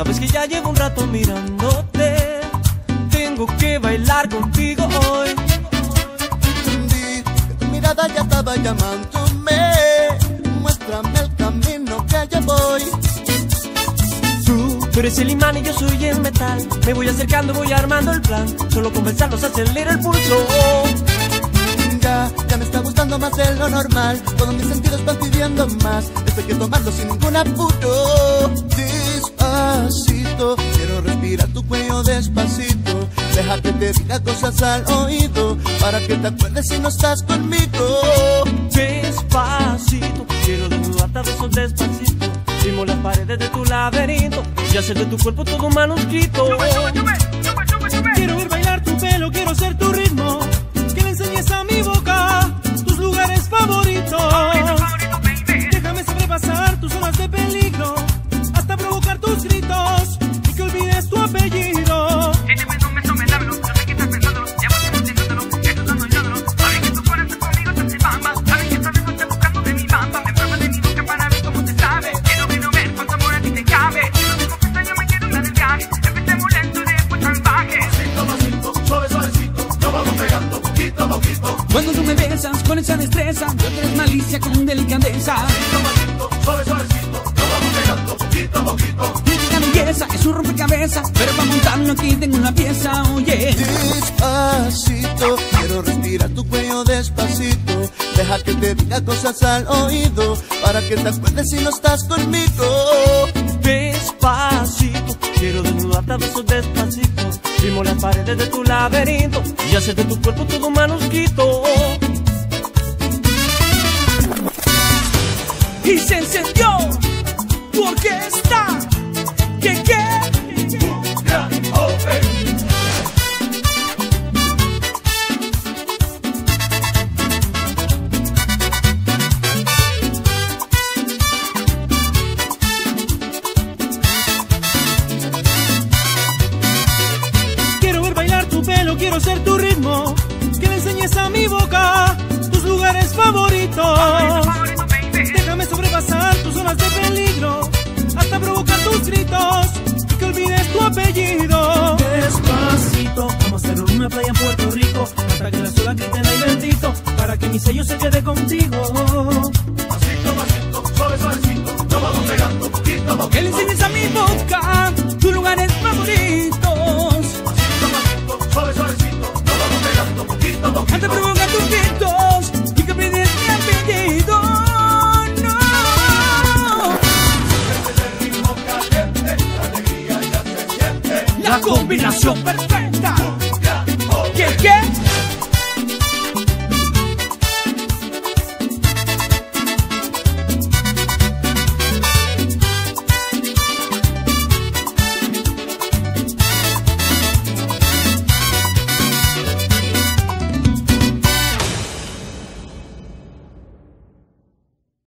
Sabes que ya llevo un rato mirándote. Tengo que bailar contigo hoy. Entendí que tu mirada ya estaba llamándome. Muéstrame el camino que ya voy. Tú eres el imán y yo soy el metal. Me voy acercando, voy armando el plan. Solo con pensarnos acelera el pulso. Ya me está gustando más de lo normal. Todos mis sentidos van pidiendo más. Esto hay que tomarlo sin ningún apuro. Despacito, quiero respirar tu cuello despacito. Deja que te diga cosas al oído, para que te acuerdes si no estás conmigo. Despacito, quiero desnudarte a besos despacito. Firmo las paredes de tu laberinto y hacer de tu cuerpo todo un manuscrito. Quiero ver bailar tu pelo, quiero ser tu ritmo. Que le enseñes a mi boca tus lugares favoritos. Déjame sobrepasar tus zonas de peligro, hasta provocar tus gritos y que olvides tu apellido. Cuando tú me besas con esa destreza, yo tienes malicia con delicadeza. Suavecito, nos vamos pegando poquito a poquito. La belleza es un rompecabezas, pero para montarlo aquí tengo una pieza, oye. Despacito, quiero respirar tu cuello despacito. Deja que te diga cosas al oído, para que te acuerdes si no estás conmigo. Despacito, quiero desnudarte a besos despacito. Firmo las paredes de tu laberinto y hacer de tu cuerpo todo un manuscrito. Y se encendió, porque está, que Gran Open. Quiero ser tu ritmo, que le enseñes a mi boca tus lugares favoritos. Déjame sobrepasar tus zonas de peligro, hasta provocar tus gritos y que olvides tu apellido. Despacito, vamos a hacer una playa en Puerto Rico, hasta que la sola grite en el ventito, para que mi sello se quede contigo. Pasito, pasito, suave, suavecito, nos vamos pegando poquito a poquito. le enseñes a mi boca tus lugares favoritos. Suave, suavecito, nos vamos pegando poquito a poquito. Antes provoca tus gritos y que pides mi apellido. No. Este es el ritmo caliente, la alegría ya se siente. La combinación perfecta.